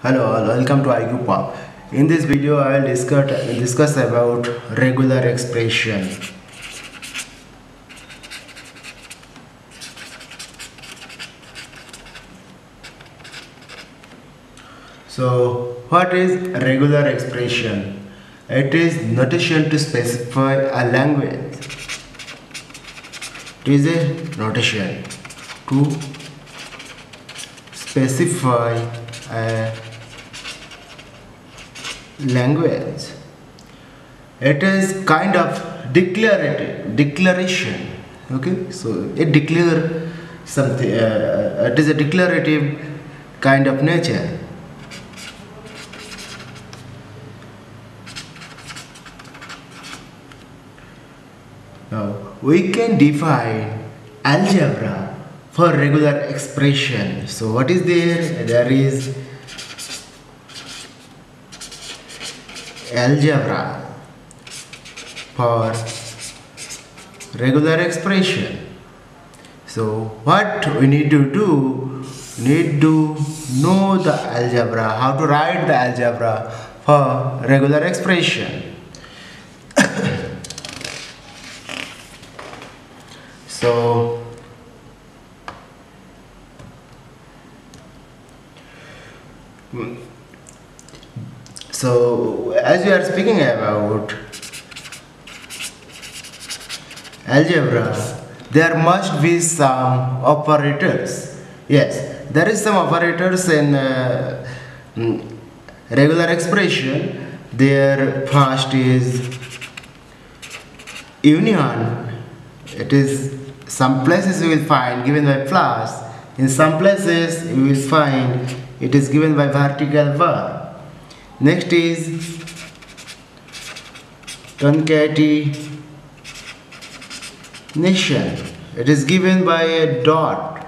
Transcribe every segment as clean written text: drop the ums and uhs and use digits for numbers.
Hello all, welcome to IQPA. In this video I will discuss about regular expression. So what is regular expression? It is notation to specify a language. It is a notation to specify a language. It is kind of declaration. Okay, so it declare something. It is a declarative kind of nature. Now we can define algebra for regular expression. So what is there? There is algebra for regular expression. So what we need to do, need to know the algebra, how to write the algebra for regular expression. So as we are speaking about algebra, there must be some operators. Yes, there is some operators in regular expression. Their first is union. It is some places you will find given by plus. In some places you will find it is given by vertical bar. Next is concatenation. It is given by a dot.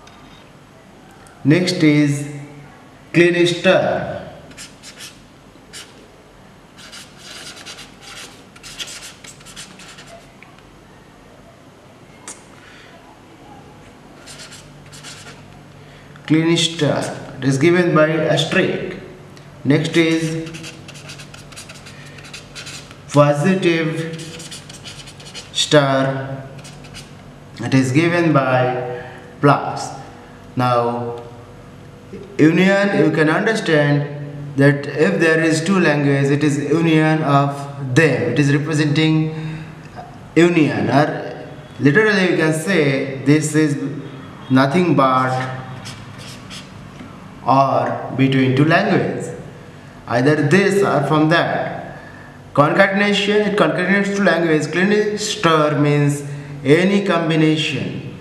Next is cluster. Cluster. It is given by asterisk. Next is positive star. It is given by plus. Now union, you can understand that if there is two languages, it is union of them. It is representing union, or literally you can say this is nothing but or between two languages, either this or from that. Concatenation, it concatenates two languages. Cluster means any combination.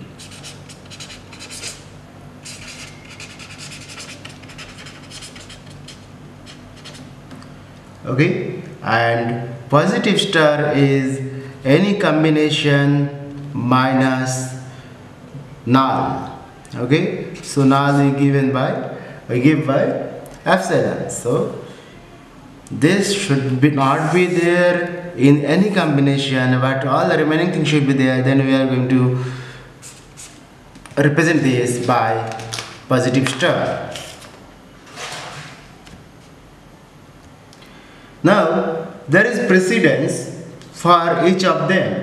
Okay, and positive star is any combination minus null. Okay, so null is given by epsilon. So this should not be there in any combination, but all the remaining things should be there. Then we are going to represent this by positive star. Now there is precedence for each of them.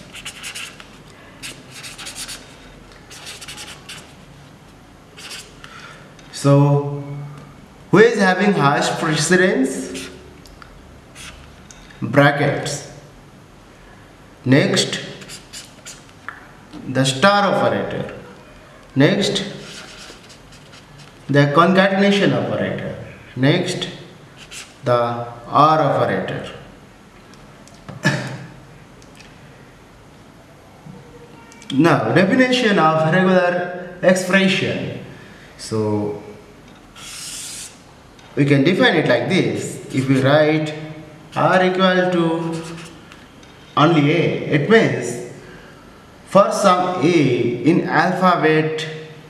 So who is having highest precedence? Brackets. Next, the star operator. Next, the concatenation operator. Next, the OR operator. Now, definition of regular expression. So we can define it like this. If we write R equal to only A, it means for some A in alphabet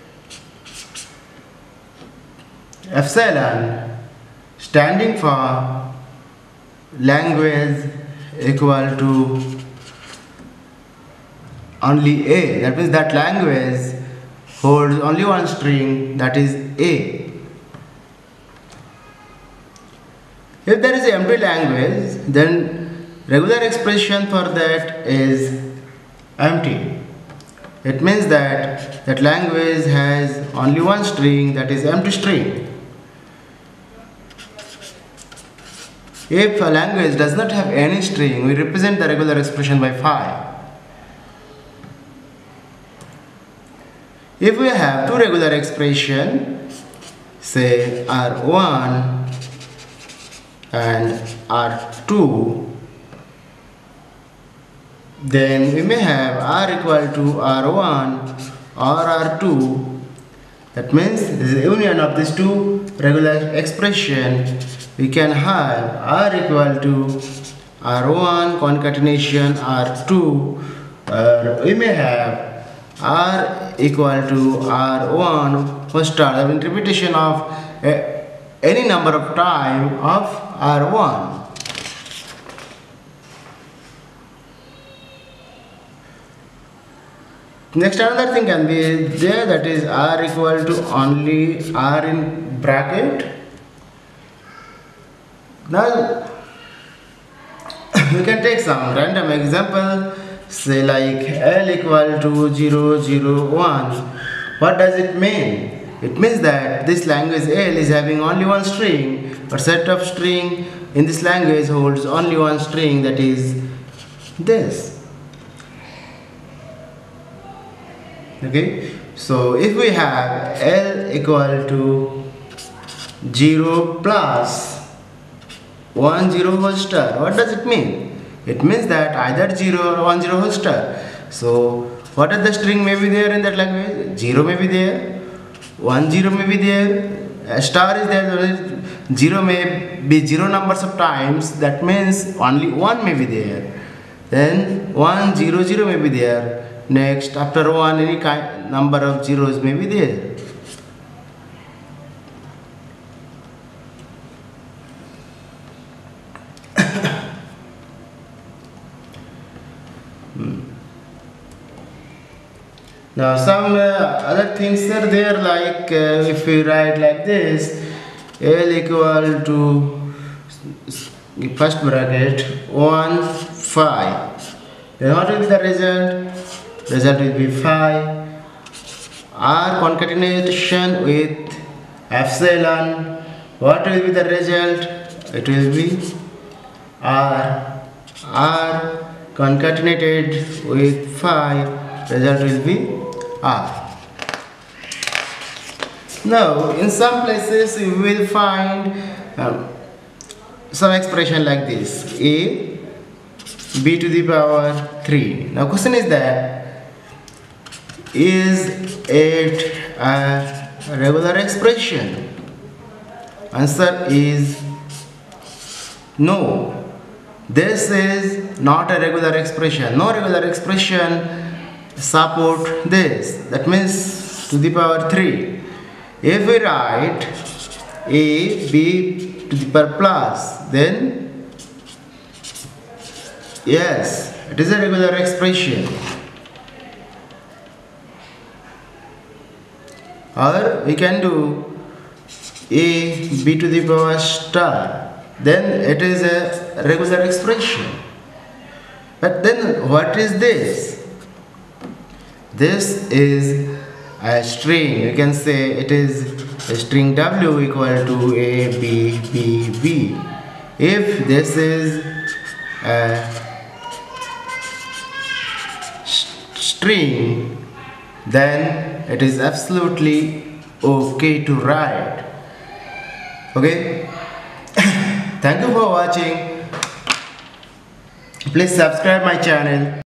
epsilon standing for language equal to only A, that means that language holds only one string, that is A. If there is an empty language, then regular expression for that is empty. It means that that language has only one string, that is empty string. If a language does not have any string, we represent the regular expression by phi. If we have two regular expressions, say R1 and R2, then we may have R equal to R1 or R2. That means this is the union of these two regular expressions. We can have R equal to R1 concatenation R2, or we may have R equal to R1 whole star, the repetition of any number of time of R1. Next, another thing can be there, that is R equal to only R in bracket. Now we can take some random example, say like L equal to 0, 0, 1. What does it mean? It means that this language L is having only one string, but set of string in this language holds only one string, that is this. Okay, so if we have L equal to 0 plus 1 0 whole star, what does it mean? It means that either 0 or 1 0 whole star. So what are the string may be there in that language? 0 may be there, 1 0 may be there, a star is there, 0 may be 0 numbers of times, that means only 1 may be there. Then 1 0 0 may be there. Next, after 1, any kind number of zeros may be there. Now some other things are there, like if we write like this, L equal to first bracket 1 5, then what will be the result? Result will be phi. R concatenation with epsilon, what will be the result? It will be R concatenated with phi, result will be R. Now in some places you will find some expression like this, a b to the power 3. Now question is that, is it a regular expression? Answer is no. This is not a regular expression. No regular expression support this. That means to the power 3. If we write a b to the power plus, then yes, it is a regular expression. Or we can do a b to the power star, then it is a regular expression. But then what is this? This is a string. You can say it is a string w equal to a b b b. If this is a string, then it is absolutely okay to write. Okay. Thank you for watching. Please subscribe my channel.